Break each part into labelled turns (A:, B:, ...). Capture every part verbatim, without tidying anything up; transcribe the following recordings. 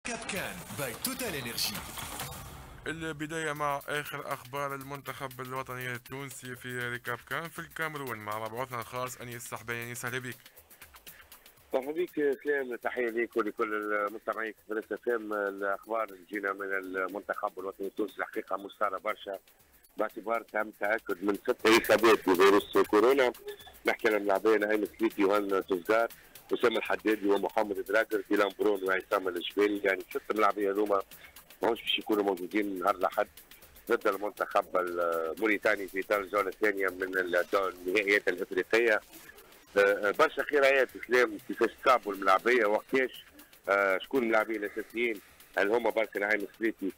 A: كابكان باي توتال انرجي.
B: البداية مع آخر أخبار المنتخب الوطني التونسي في ركاب كان في الكامرون مع مبعوثنا الخاص أنيس السحباني. أنيس أهلا بك.
C: مرحبا بك سلام، تحية ليك ولكل المستمعين في ثلاثة فام. الأخبار اللي جينا من المنتخب الوطني التونسي الحقيقة مثارة برشا باعتبار تم تأكد من ست إصابات بفيروس كورونا. نحكي على اللاعبين أنيس يوهان توزار، أسامة الحدادي ومحمد دراجر في لامبرون وعصام الجبالي، يعني ست ملاعبين هذوما ماهوش باش يكونوا موجودين نهار الأحد ضد المنتخب الموريتاني في الجولة الثانية من النهائيات الإفريقية. برشا خيريات سلام كيفاش تصابوا الملاعبيه وقتاش، آه شكون اللاعبين الاساسيين؟ هل هما برشا نعيم سليتي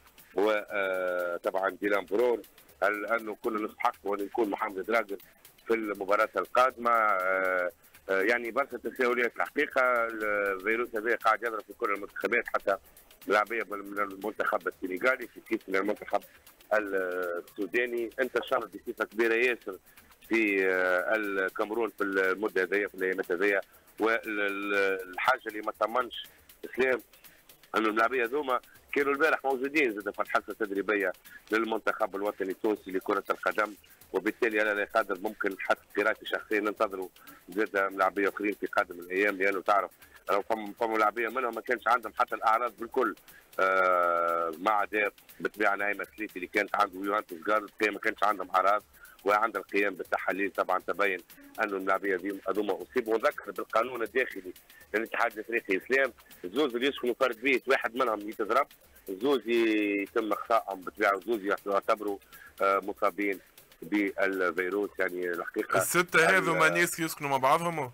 C: وطبعا ديلان برون؟ هل انه كنا نستحقوا ان يكون محمد دراجر في المباراه القادمه؟ آه آه يعني برشا تساؤلات الحقيقه. الفيروس هذا قاعد يضرب في كل المنتخبات، حتى لاعبيه من المنتخب السنغالي في كيف من المنتخب السوداني، انتشر بصفه كبيره ياسر في الكامرون في المده هذيا في الايامات هذيا. والحاجه اللي ما طمنش اسلام انه اللاعبيه هذوما كانوا البارح موجودين زاد في الحصه التدريبيه للمنتخب الوطني التونسي لكره القدم، وبالتالي انا لا قادر ممكن حتى قراءتي شخصيا ننتظروا زاد لاعبيه اخرين في قادم الايام، لانه تعرف فما فما لاعبيه منهم ما كانش عندهم حتى الاعراض بالكل، آه ما عدا بالطبيعه نايمه سليتي اللي كانت عنده يوهانتوس جارد ما كانش عندهم اعراض، وعند القيام بالتحاليل طبعا تبين انه اللاعبيه هذوما اصيبوا. ونذكر بالقانون الداخلي للاتحاد الافريقي اسلام، الزوز اللي يسكنوا فرد بيت واحد منهم يتضرب، الزوز يتم اخطائهم بالطبيعه، الزوز يعتبروا مصابين بالفيروس. يعني الحقيقه
B: السته هذوما ناس يسكنوا مع بعضهم.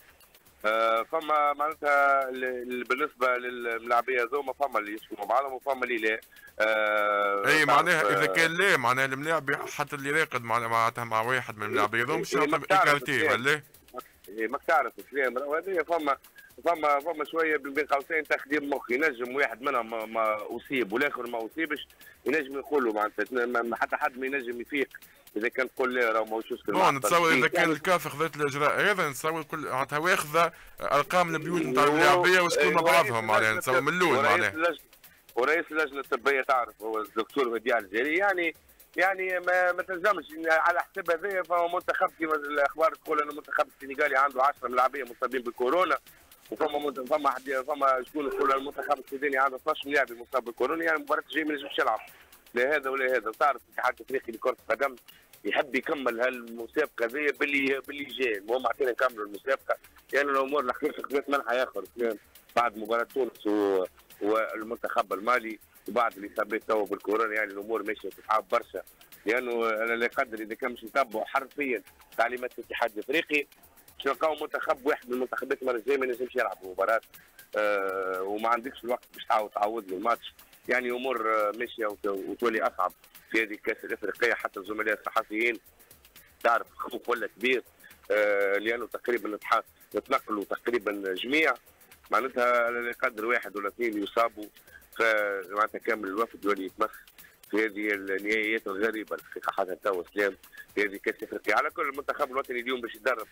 C: آه فما معناتها بالنسبه للملاعبيه هذوما فما اللي يسكنوا مع بعضهم وفما اللي لا. آه
B: اي معناها اذا كان لا معناها الملاعب حتى اللي راقد معناتها مع واحد من الملاعبيه هذوما باش يعطيهم ايكارتي ولا؟
C: ماك تعرف اسلام هذه فما فما فما شويه بين قوسين تخديم مخ، ينجم واحد منهم ما, ما اصيب والاخر ما اصيبش، ينجم يقولوا معناتها حتى حد ما ينجم يفيق اذا كان تقول لا راه ماهوش
B: نو نتصور اذا كان الكاف خذت الاجراء هذا نتصور كل معناتها واخذه ارقام البيوت نتاع اللاعبيه وشكون مع بعضهم معناها نتصور من الاول معناها.
C: ورئيس اللجنه الطبيه تعرف هو الدكتور وديع الجزائري، يعني يعني ما, ما تلزمش على حساب هذايا. فهو منتخب كما الاخبار تقول انه المنتخب السنغالي عنده عشرة ملاعبيه مصابين بالكورونا، وفما فما فما شكون يقول المنتخب السوداني عنده اثناش لاعب مصاب بالكورونا، يعني المباراه الجايه ما ينجمش يلعب لا هذا ولا هذا. تعرف الاتحاد الافريقي لكره القدم يحب يكمل هالمسابقه هذيا باللي باللي جاي، المهم اعطينا نكملوا المسابقه، لان يعني الامور الحقيقه خذت منحى اخر بعد مباراه تونس و... والمنتخب المالي وبعد الاصابات توا بالكورونا. يعني الامور ماشيه تتعب برشا، لانه انا لا قدر اذا كان مش نتبعوا حرفيا تعليمات الاتحاد الافريقي باش نلقاو منتخب واحد من المنتخبات المره الجايه ما ينجمش يلعب مباراه، آه وما عندكش الوقت باش تعاود تعوض له الماتش. يعني امور آه ماشيه وتولي اصعب في هذه الكاس الافريقيه. حتى الزملاء الصحفيين تعرف خوف ولا كبير، آه لانه تقريبا يتنقلوا تقريبا جميع، معناتها لا يقدر واحد ولا اثنين يصابوا، فمعناتها كامل الوفد يولي يتمخ في هذه النهائيات الغريبه الحقيقه حتى توا سلام في هذه كاس افريقيا. على كل المنتخب الوطني اليوم باش يدرب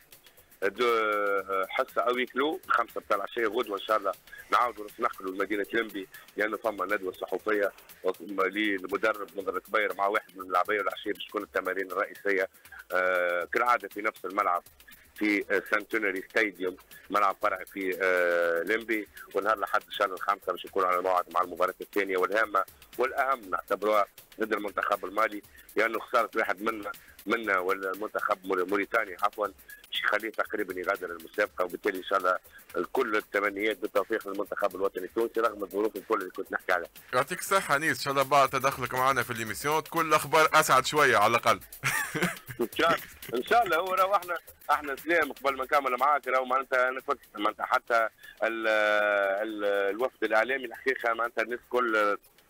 C: حصه اوي كلو خمسه بتاع العشيه غدوه ان شاء الله نعاودوا نتنقلوا لمدينه لمبي، لانه فما ندوه صحفيه للمدرب منذر كبير مع واحد من اللاعبيه والعشيه باش تكون التمارين الرئيسيه آه كالعاده في نفس الملعب في سانتونري ستاديوم، ملعب فرعي في آه لمبي. ونهار الاحد ان شاء الله الخامسه باش يكون على موعد مع المباراه الثانيه والهامه والاهم نعتبروها ضد المنتخب المالي، لانه يعني خساره واحد منا منا والمنتخب موريتاني عفوا باش يخليه تقريبا يغادر المسابقه، وبالتالي ان شاء الله كل التمنيات بالتوفيق للمنتخب الوطني التونسي رغم الظروف الكل اللي كنت نحكي عليها.
B: يعطيك الصحه انيس، ان شاء الله بعد تدخلك معنا في الإيميسيون تكون الاخبار اسعد شويه على الاقل.
C: ان شاء الله ان شاء الله. هو راهو احنا احنا سلام قبل ما نكمل معاك راهو معناتها انا كنت معناتها حتى ال ال الوفد الاعلامي الحقيقه معناتها الناس كل